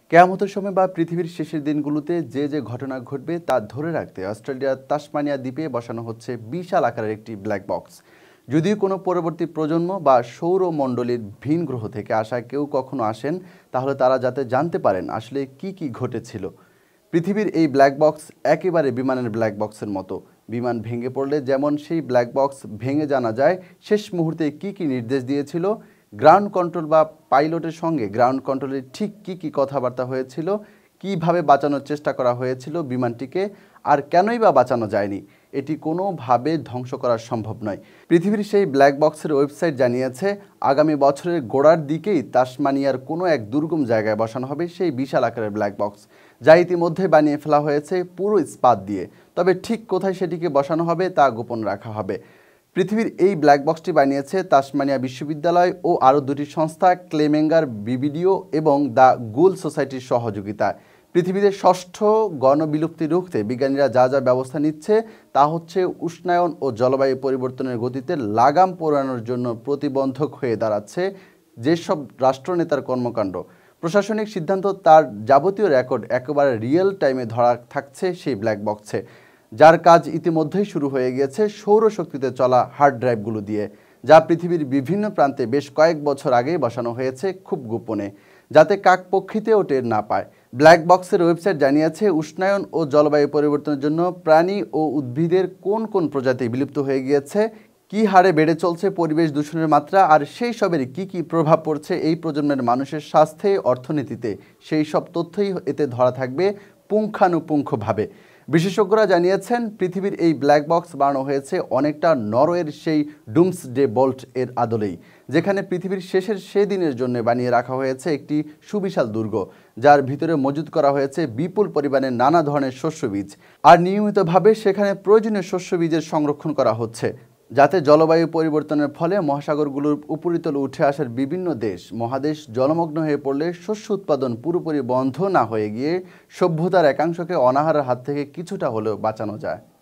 কিয়ামতের সময় বা পৃথিবীর শেষের দিনগুলোতে যে ঘটনা ঘটবে তা ধরে রাখতে অস্ট্রেলিয়ার তাসমানিয়া দ্বীপে বসানো হচ্ছে বিশাল আকারের একটি ব্ল্যাক বক্স। যদিও কোনো পরবর্তী প্রজন্ম বা সৌরমণ্ডলীর ভিন গ্রহ থেকে আসা কেউ কখনো আসেন, তাহলে তারা যাতে জানতে পারেন আসলে কি ঘটেছিল। পৃথিবীর এই ব্ল্যাক বক্স একেবারে বিমানের ব্ল্যাক বক্সের মতো। বিমান ভেঙে পড়লে যেমন সেই ব্ল্যাক বক্স ভেঙে জানা যায় শেষ মুহূর্তে কি নির্দেশ দিয়েছিল, গ্রাউন্ড কন্ট্রোল বা পাইলটের সঙ্গে গ্রাউন্ড কন্ট্রোলের ঠিক কি কথাবার্তা হয়েছিল, কিভাবে বাঁচানোর চেষ্টা করা হয়েছিল বিমানটিকে, আর কেনই বা বাঁচানো যায়নি, এটি কোনোভাবে ধ্বংস করা সম্ভব নয়। পৃথিবীর সেই ব্ল্যাক বক্সের ওয়েবসাইট জানিয়েছে আগামী বছরের গোড়ার দিকেই তাসমানিয়ার কোনো এক দুর্গম জায়গায় বসানো হবে সেই বিশাল আকারের ব্ল্যাক বক্স, যা ইতিমধ্যে বানিয়ে ফেলা হয়েছে পুরো ইস্পাত দিয়ে। তবে ঠিক কোথায় সেটিকে বসানো হবে তা গোপন রাখা হবে। পৃথিবীর এই ব্ল্যাক বক্সটি বানিয়েছে তাসমানিয়া বিশ্ববিদ্যালয় ও আরও দুটি সংস্থা, ক্লেমেঙ্গার বিবিডিও এবং দ্য গুল সোসাইটির সহযোগিতায়। পৃথিবীতে ষষ্ঠ গণবিলুপ্তি রুখতে বিজ্ঞানীরা যা ব্যবস্থা নিচ্ছে তা হচ্ছে উষ্ণায়ন ও জলবায়ু পরিবর্তনের গতিতে লাগাম পরানোর জন্য প্রতিবন্ধক হয়ে দাঁড়াচ্ছে যেসব রাষ্ট্রনেতার কর্মকাণ্ড। প্রশাসনিক সিদ্ধান্ত, তার যাবতীয় রেকর্ড একেবারে রিয়েল টাইমে ধরা থাকছে সেই ব্ল্যাক বক্সে, যার কাজ ইতিমধ্যেই শুরু হয়ে গিয়েছে সৌরশক্তিতে চলা হার্ড ড্রাইভগুলো দিয়ে, যা পৃথিবীর বিভিন্ন প্রান্তে বেশ কয়েক বছর আগেই বসানো হয়েছে খুব গোপনে, যাতে কাকপক্ষীতেও টের না পায়। ব্ল্যাক বক্সের ওয়েবসাইট জানিয়েছে উষ্ণায়ন ও জলবায়ু পরিবর্তনের জন্য প্রাণী ও উদ্ভিদের কোন প্রজাতি বিলুপ্ত হয়ে গিয়েছে, কি হারে বেড়ে চলছে পরিবেশ দূষণের মাত্রা, আর সেই সবের কি প্রভাব পড়ছে এই প্রজন্মের মানুষের স্বাস্থ্যে, অর্থনীতিতে, সেই সব তথ্যই এতে ধরা থাকবে পুঙ্খানুপুঙ্খভাবে। বিশেষজ্ঞরা জানিয়েছেন পৃথিবীর এই ব্ল্যাক বক্স বানানো হয়েছে অনেকটা নরওয়ের সেই ডুমসডে বোল্ট এর আদলেই, যেখানে পৃথিবীর শেষের সে দিনের জন্য বানিয়ে রাখা হয়েছে একটি সুবিশাল দুর্গ, যার ভিতরে মজুত করা হয়েছে বিপুল পরিমাণে নানা ধরনের শস্যবীজ, আর নিয়মিতভাবে সেখানে প্রয়োজনীয় শস্যবীজের সংরক্ষণ করা হচ্ছে, যাতে জলবায়ু পরিবর্তনের ফলে মহাসাগরগুলোর উপরিতল উঠে আসার বিভিন্ন দেশ মহাদেশ জলমগ্ন হয়ে পড়লে শস্য উৎপাদন পুরোপুরি বন্ধ না হয়ে গিয়ে সভ্যতার একাংশকে অনাহারের হাত থেকে কিছুটা হলেও বাঁচানো যায়।